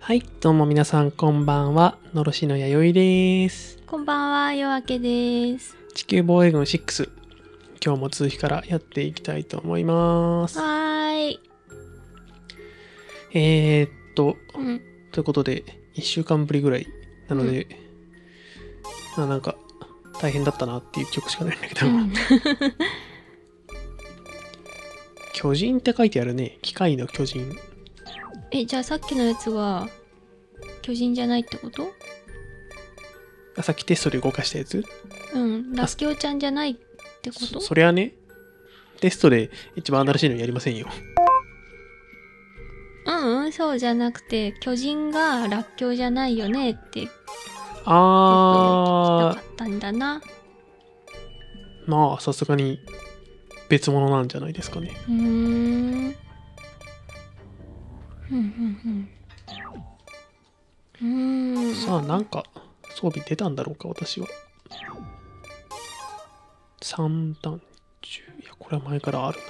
はい、どうも皆さんこんばんは。のろしの弥生です。 こんばんは、夜明けです。 地球防衛軍6。今日も続きからやっていきたいと思います。 はーい。 ということで、1週間ぶりぐらいなので、なんか大変だったなっていう曲しかないんだけど、巨人って書いてあるね。機械の巨人。 じゃあさっきのやつは、巨人じゃないってこと？ さっきテストで動かしたやつ？ らっきょうちゃんじゃないってこと？ そりゃね、テストで一番新しいのやりませんよ。 そうじゃなくて、巨人がらっきょうじゃないよねって聞きたかったんだな。 まあ、さすがに別物なんじゃないですかね。さあ、なんか装備出たんだろうか、私は。三段銃。いや、これは前からある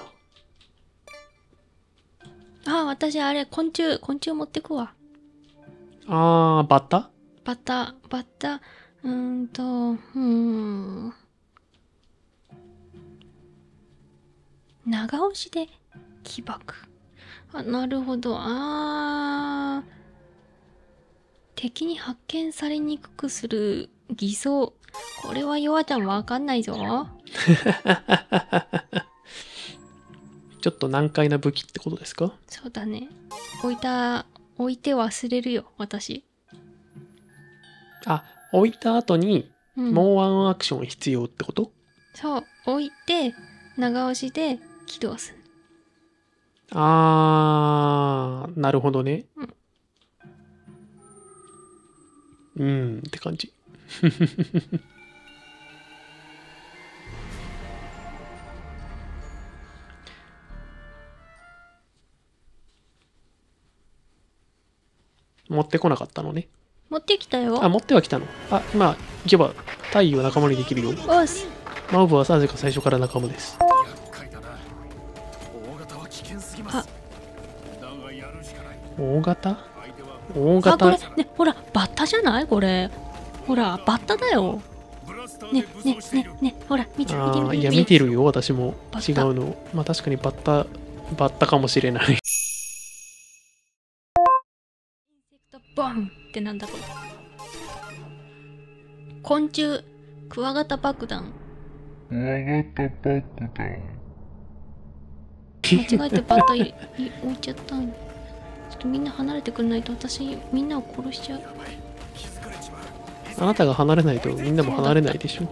な。私あれ、昆虫持ってくわ。 バッタ。 長押しで起爆。なるほど。敵に発見されにくくする偽装。これは弱ちゃんわかんないぞ。 ちょっと難解な武器ってことですか？ そうだね。置いて忘れるよ、私。 置いた後に、もうワンアクション必要ってこと？ そう、置いて、長押しで起動する。 なるほどね。って感じ。持ってこなかったのね。 持ってきたよ。 持ってはきたの。今、行けば太陽仲間にできるよ。 おし。 マウブはなぜか最初から仲間です。大型これ、ね、ほら、バッタじゃないこれ。ほら、バッタだよ。ね、ほら、見て。 いや、見てるよ、私も。違うの。まあ、確かにバッタかもしれない。 ボンってなんだこれ。昆虫、クワガタ爆弾。間違えてバッタ置いちゃったん。ちょっとみんな離れてくれないと私みんなを殺しちゃう。 あなたが離れないとみんなも離れないでしょ。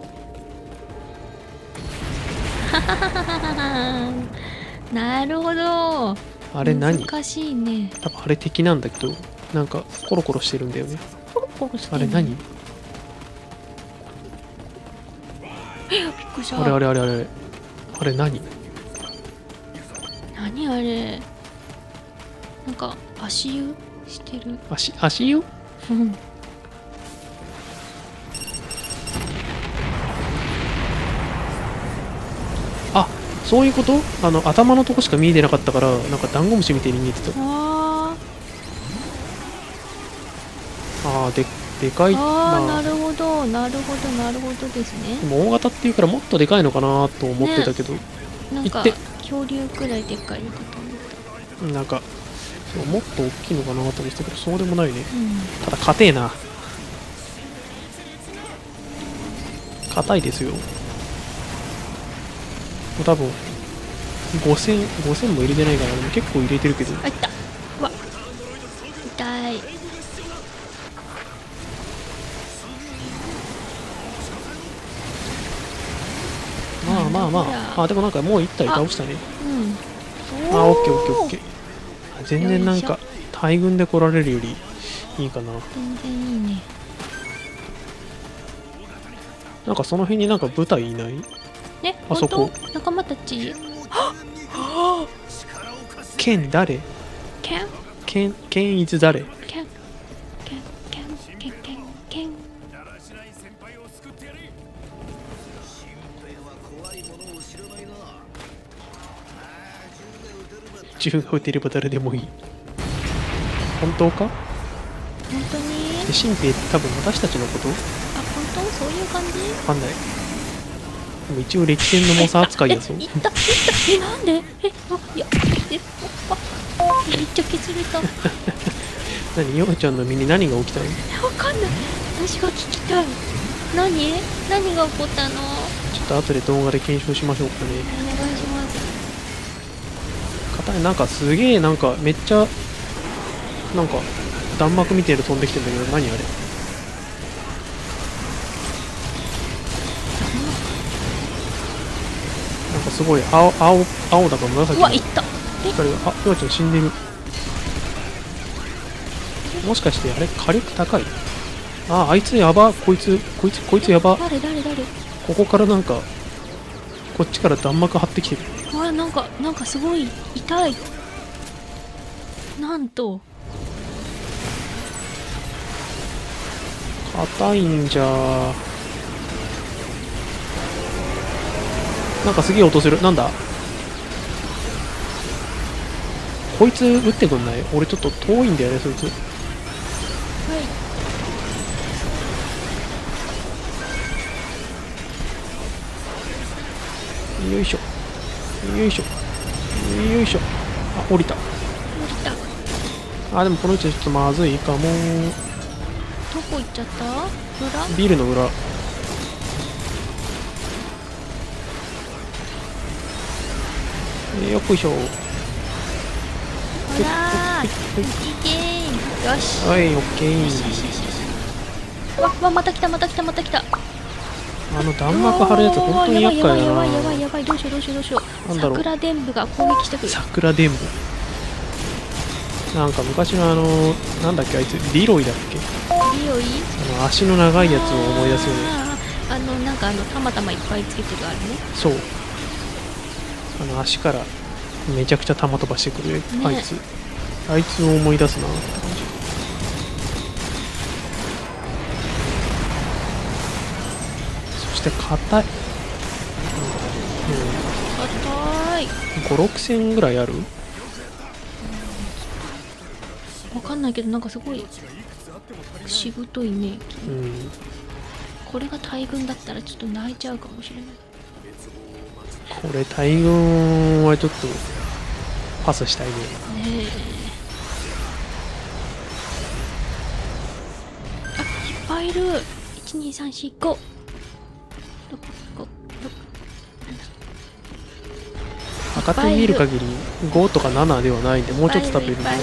なるほど。 あれ何？ 難しいね。 多分あれ敵なんだけど、なんかコロコロしてるんだよね。あれ何？ びっくりした。 あれ何？ 何あれ。なんか足湯してる。 足湯？そういうこと？頭のとこしか見えてなかったから、なんかダンゴムシみたいに見えてた。でかい。 なるほどですね。 でも大型っていうからもっとでかいのかなと思ってたけど、 なんか恐竜くらいでかいのかと思った。 なんかそうもっと大きいのかなと思ってたけど、そうでもないね。ただ硬えな。硬いですよ。多分5000も入れてないからでも結構入れてるけど。 あいった。うわ、痛い。 でもなんかもう1体倒したね。オッケー。全然なんか大群で来られるよりいいかな。 全然いいね。 なんかその辺になんか部隊いない？ あそこ仲間たち。 ケン誰？ケンいつ誰？ ケン。 銃が撃てれば誰でもいい。本当か？ 本当に？ で新兵って多分私たちのこと？ あ、本当？そういう感じ？ わかんない。でも一応歴戦の猛者扱いだぞ。 いった。なんで？いや、めっちゃ削れた。 何、ヨウちゃんの身に何が起きたの？ わかんない。私が聞きたい。何が起こったの？ ちょっと後で動画で検証しましょうかね。 お願いします。 硬い。なんかすげえ、なんかめっちゃなんか弾幕みたいなの飛んできてんだけど、何あれ？なんかすごい青だか紫うわ、いった。 光が。あ、ヨウちゃん死んでる。もしかしてあれ火力高い？あ、あいつやば。こいつやば。 誰？ ここからなんかこっちから弾幕張ってきてる。 わ、なんかすごい痛い。なんと硬いんじゃ。なんかすげえ音する。なんだこいつ？撃ってくんない？俺ちょっと遠いんだよね、そいつ。 はい。 よいしょ。あ、降りた。あ、でもこのうちちょっとまずいかも。 どこ行っちゃった？裏？ ビルの裏。よっこいしょ。 ほらー、いけー。よし。 はい、オッケー。 わ、また来た。 あの弾幕張るやつ本当に厄介だな。 やばい。どうしよう。 なんだろう。 桜伝部が攻撃してくる。 桜伝部。なんか昔のなんだっけ、あいつリロイだっけ？ リロイ？ 足の長いやつを思い出すよね。 なんかたまたまいっぱいつけてるあれね。 そう。足からめちゃくちゃ弾飛ばしてくる、ね、あいつを思い出すなって感じ。そして硬い。 硬い。 5、6戦ぐらいある？ わかんないけど、なんかすごいしぶといね。これが大軍だったらちょっと泣いちゃうかもしれない。 これ大軍はちょっとパスしたいね。 あ、いっぱいいる。12345。 赤点見る限り5とか7ではないんで、もうちょっと食べるんだよ。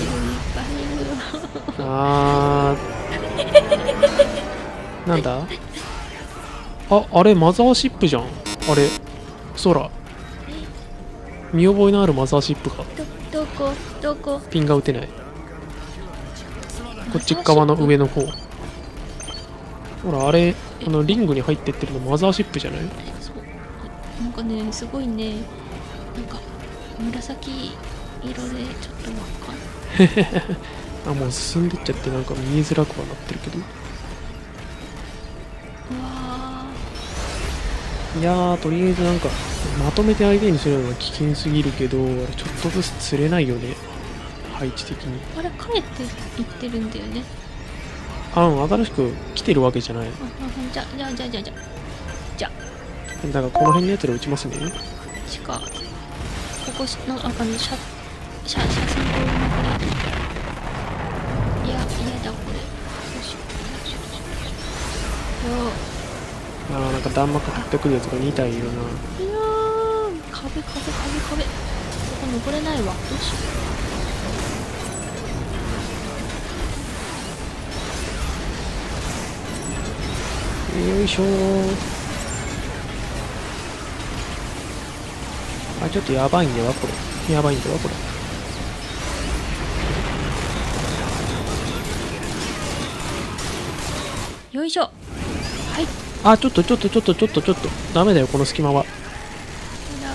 なんだ？あれマザーシップじゃん。あれ空見覚えのあるマザーシップが。 どこ？ ピンが打てない。こっち側の上の方。ほら、あれリングに入ってってるのマザーシップじゃない？ そう。なんかね、すごいね、なんか紫色でちょっとわかんない。 あ、もう進んでっちゃってなんか見えづらくはなってるけど。いやー、とりあえずなんかまとめて相手にするのは危険すぎるけど、あれちょっとずつ釣れないよね、配置的に。 あれ帰っていってるんだよね。 新しく来てるわけじゃない。 じゃだからこの辺のやつら撃ちますね。 しかここなんか車線通りながら。いやだこれ。よしなんか弾幕張ってくるやつが2体いるな。 いやー、壁。ここ登れないわ。どうしよう。よいしょー。あ、ちょっとやばいんだわこれ。 よいしょ。はい。 あ、ちょっとダメだよこの隙間は。 おら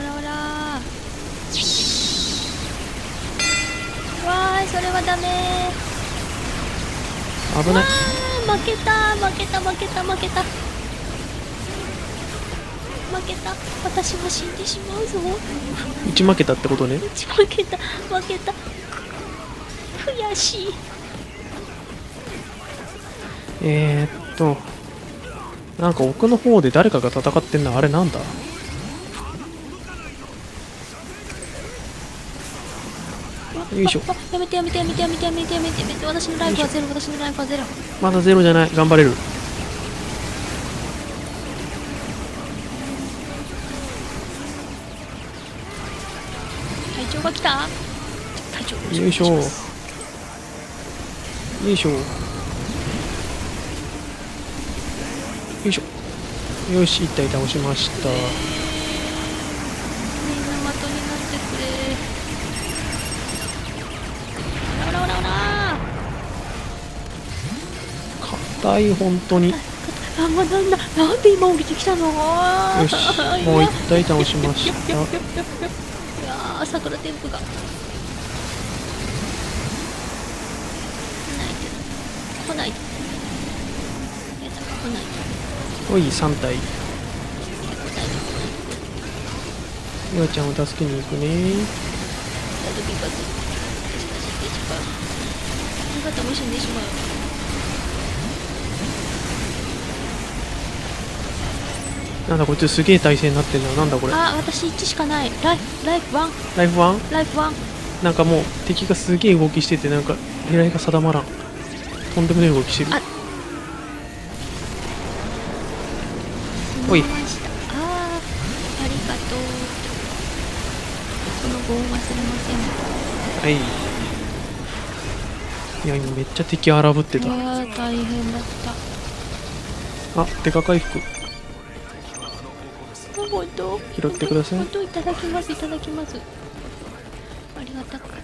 わーい、それはダメー。 危ない。 負けた。私は死んでしまうぞ。 打ち負けたってことね。 負けた。悔しい。 なんか奥の方で誰かが戦ってんな。あれなんだ。よいしょ。 やめてやめてやめてやめてやめてやめてやめて。私のライフはゼロ、私のライフはゼロ。 まだゼロじゃない。頑張れる。 隊長が来た。隊長よいしょ。よいしょ。よいしょ。よし、一体倒しました。 みんな的になってくれ。オラオラオラオラ。 硬い、本当に。 あ、もうなんで今降りてきたの。よよし、もう一体倒しました。 いやー、桜テンプが来ないで。やだ、来ないで。 おい、3体。ゆあちゃんを助けに行くね。 味方も死んでしまう。 なんだこいつ、すげえ体勢になってんな。なんだこれ。 あ、私1しかない。ライフ1。 ライフ 1？ ライフ1。 なんかもう敵がすげえ動きしてて、なんか狙いが定まらん。とんでもない動きしてる。おい。 ありがとう。その棒を忘れません。 はい。いや、今めっちゃ敵荒ぶってた。 大変だった。 あ、でか回復。 本当拾ってください。 本当いただきます、いただきます。ありがたく。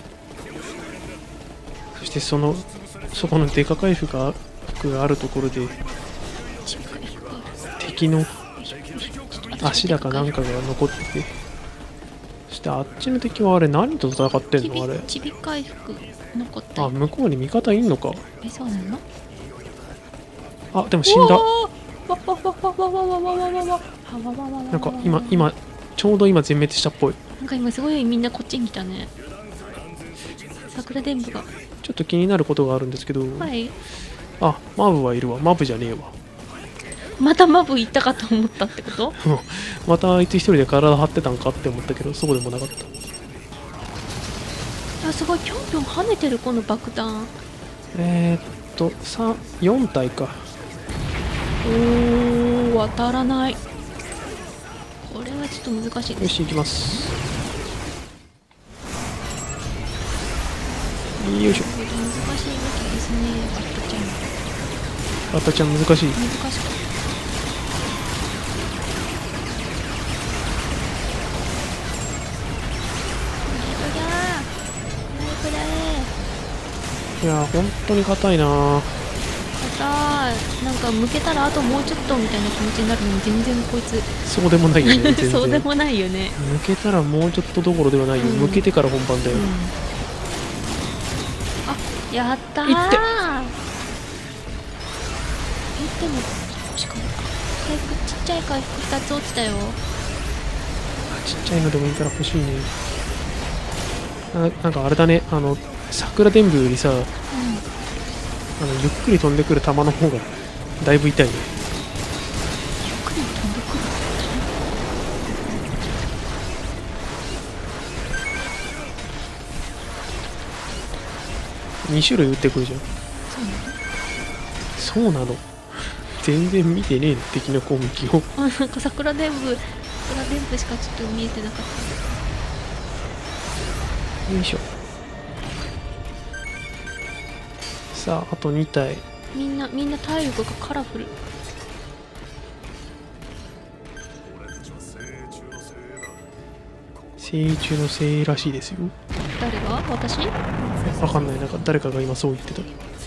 そしてそこのでか回復があるところで敵の足だかなんかが残ってて、そしてあっちの敵はあれ何と戦ってんの。あれちび回復残った。 あ、向こうに味方いんのか。 そうなの。 あ、でも死んだ。なんか今ちょうど今全滅したっぽい。 なんか今すごいみんなこっちに来たね。桜伝部がちょっと気になることがあるんですけど、 はい。 あ、マブはいるわ。マブじゃねえわ。 またマブ行ったかと思ったってこと。 またあいつ一人で体張ってたんかって思ったけど、そうでもなかった。 あ、すごいぴょんぴょん跳ねてるこの爆弾。 4体か。 当たらない。これはちょっと難しいです。 よし、行きます。よいしょ。 難しい武器ですね。 バッタちゃん難しい。 難しかった。 いやー、本当に硬いなー。 なんか向けたらあともうちょっとみたいな気持ちになるのに全然こいつそうでもないよね。全然そうでもないよね。 向けたらもうちょっとどころではないよ、向けてから本番だよ、 あ、やったー。 いってでもしかも回復ちっちゃい回復2つ落ちたよ。 ちっちゃいのでもいいから欲しいね。なんかあれだね、桜伝部よりさ、ゆっくり飛んでくる球の方がだいぶ痛いね。 ゆっくり飛んでくる。 2種類撃ってくるじゃん。そうなの。全然見てねえの、敵の攻撃を。 なんか桜伝部しかちょっと見えてなかった。 よいしょ。さあ、あと2体。 みんな体力がカラフル。 精中の精らしいですよ。 誰が？私？ わかんない。なんか誰かが今そう言ってた。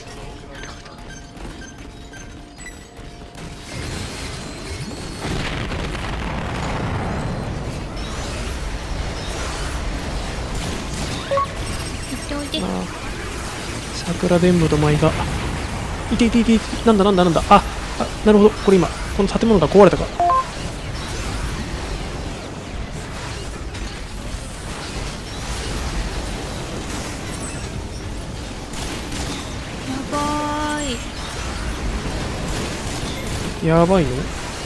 桜伝部と舞がいて、なんだ、あ、なるほど。これ今この建物が壊れたか。 やばーい。 やばいの？ い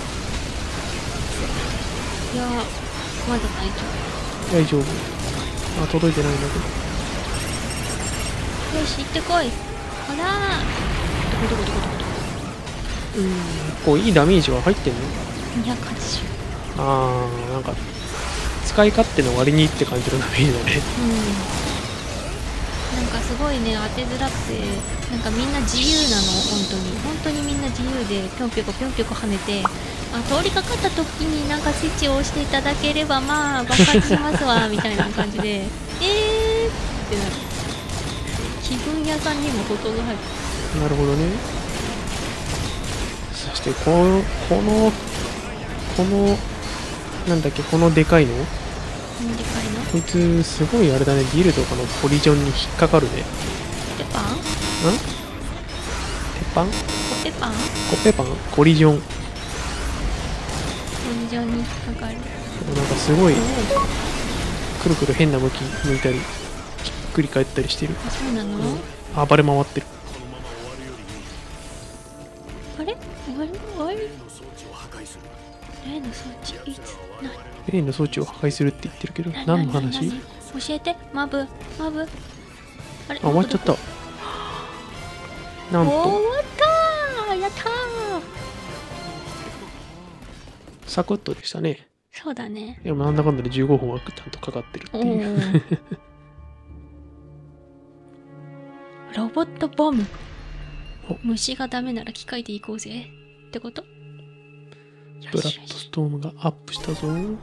やまだ大丈大丈夫。あ、届いてないんだけど。 夫。よし行ってこい。ほらー、どここういいダメージは入ってんの？ 280。 あー、なんか使い勝手の割にって感じのダメージだね。 なんかすごいね、当てづらくて、なんかみんな自由なの。本当にみんな自由でぴょんぴょこぴょんぴょこ跳ねて、通りかかった時になんかスイッチを押していただければまあ爆発しますわみたいな感じでってなる。気分屋さんにも程が入る。 なるほどね。そしてこのなんだっけ、このでかいの、 でかいのこいつすごいあれだね、ビルとかのポリジョンに引っかかるね。 鉄板鉄板コッペパンコッペパンコリジョン。 コリジョンに引っかかる。 なんかすごいくるくる変な向き向いたりひっくり返ったりしてる。 あ、そうなの、 暴れ回ってる。 あれ例の装置いつ例の装置を破壊するって言ってるけど、何の話？ 教えて。マブあれ終わっちゃった。なんと終わったー、やったー。 サクッとでしたね。 そうだね。 でもなんだかんだで15分はちゃんとかかってるっていうロボットボム。 お虫がダメなら機械で行こうぜってこと。 ブラッドストームがアップしたぞ。よ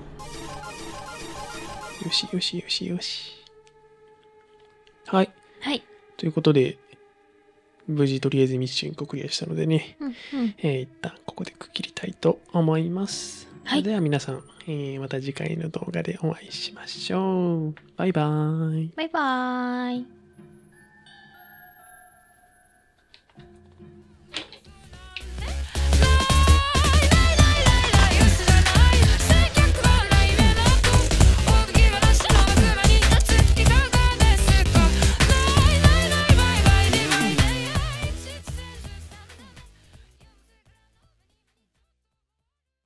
しよしよしよし。はい。ということで、無事とりあえずミッション1個クリアしたのでね、一旦ここで区切りたいと思います。それでは皆さん、また次回の動画でお会いしましょう。バイバーイ。 バイバーイ。